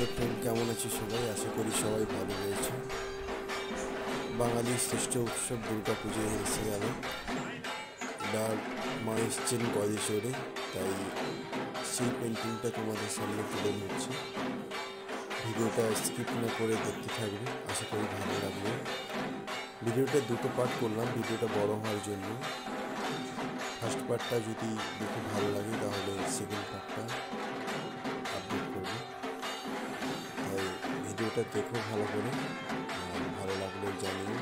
Hi friend, কেমন আছো সবাই? আশা করি সবাই ভালো রয়েছে। বাঙালির শ্রেষ্ঠ উৎসব দুর্গা পুজো এসে গেল। এবার মা এসছেন গজেশ্বরে, তাই সেই পেন্টিংটা তোমাদের সামনে তুলে ধরছি। ভিডিওটা স্কিপ না করে দেখতে থাকবে, আশা করি ভালো লাগবে। ভিডিওটা দুটো পার্ট করলাম ভিডিওটা বড় হওয়ার জন্য। ফার্স্ট পার্টটা যদি দেখে ভালো লাগে তাহলে সেকেন্ড পার্টটা আপলোড করবো। তাই ভিডিওটা দেখো ভালো করে, ভালো লাগলে জানিও।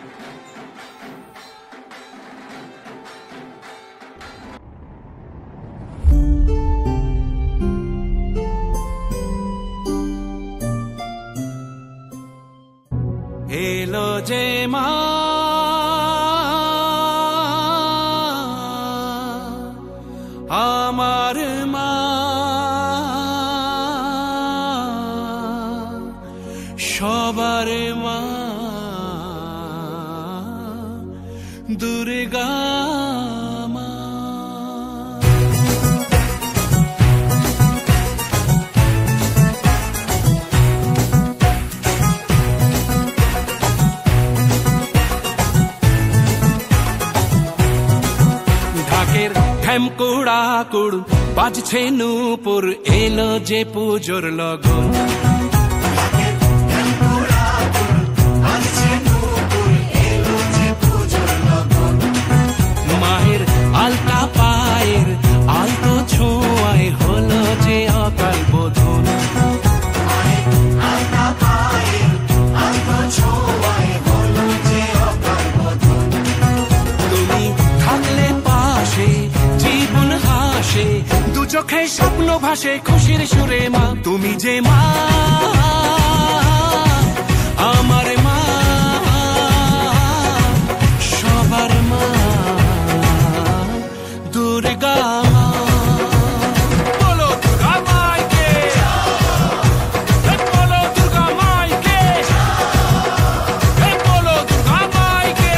এলো যে মা আমার মা, সবার মা দুর্গা মা। ঢাকের ঢ্যামকুড়া কুড় বাজছে নূপুর, এলো যে পুজোর লগন। মায়ের আলতা পায়ের আলতো ছোঁয়ায় হলো যে অকাল বোধন। তুমি থাকলে পাশে জীবন হাসে, দু চোখে স্বপ্ন ভাসে খুশির সুরে মা। তুমি যে মা আমার মা, সবার মা দুর্গা মা। বলো দুর্গা মাইকে, বলো দুর্গা মাইকে, বলো দুর্গা মাইকে।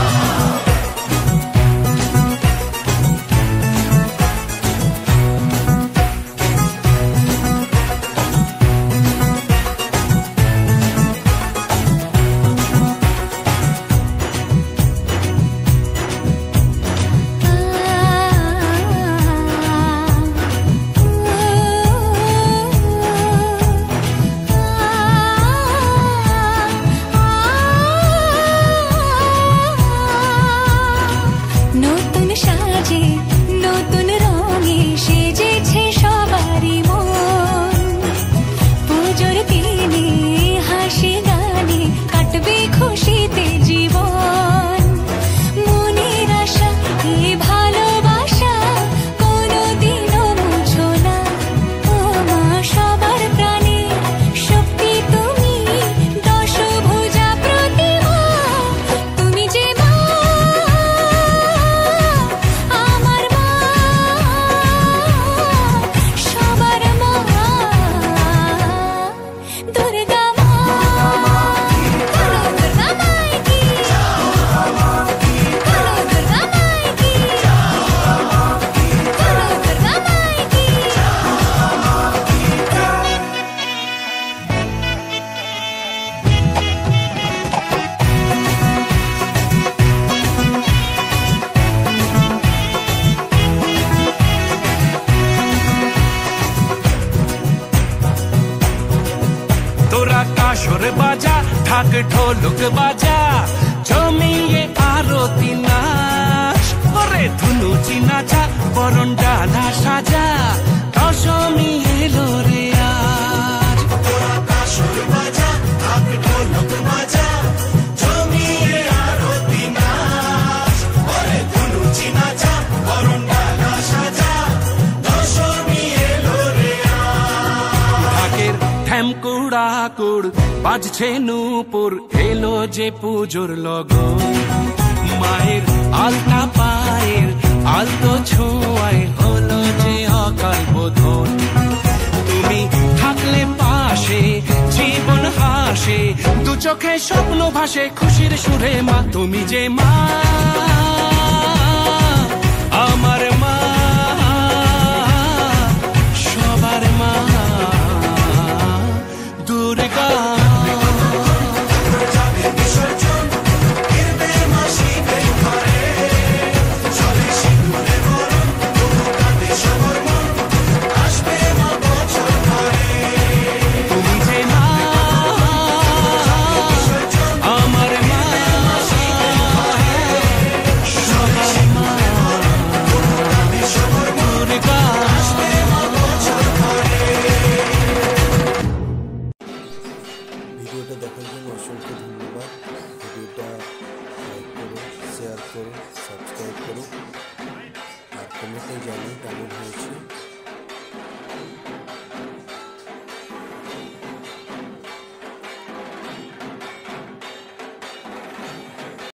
নতুন সাজে নতুন রঙে সেজেছে সবারই মন। পুজোর দিনে হাসি গানে কাটবে খুশিতে জীবন। মনের আশা এই ভালোবাসা কোনোদিনও মুছো না। ও মা সবার প্রাণে শক্তি তুমি, দশভুজা প্রতিমা। তুমি যে মা আমার মা, সবার মা দুর্গা মা। বলো দুর্গা মাইকি, বলো দুর্গা মাইকি, বলো দুর্গা মাইকি। তোরা কাসর বাজা, ঢাক ঢোলক বাজা, জমিয়ে আরতি নাচ। ওরে ধুনুচি নাচা, বরণ ডালা সাজা, দশমী এলো রে আজ। তোরা কাসর বাজা, ঢাক ঢোলক বাজা, জমিয়ে আরতি নাচ। ওরে ধুনুচি নাচা, বরণ ডালা সাজা, দশমী এলো রে আজ। ঢাকের ঢ্যামকুড়া কুড় বাজছে নূপুর, এলো যে পুজোর লগন। মায়ের আলতা পায়ের আলতো ছোঁয়ায় হলো যে অকাল বোধন। তুমি থাকলে পাশে জীবন হাসে, দু চোখে স্বপ্ন ভাসে খুশির সুরে মা। তুমি যে মা আমার মা, সবার মা সাবস্ক্রাইব করো আর কমেন্টে জানিয়ে কেমন হয়েছে।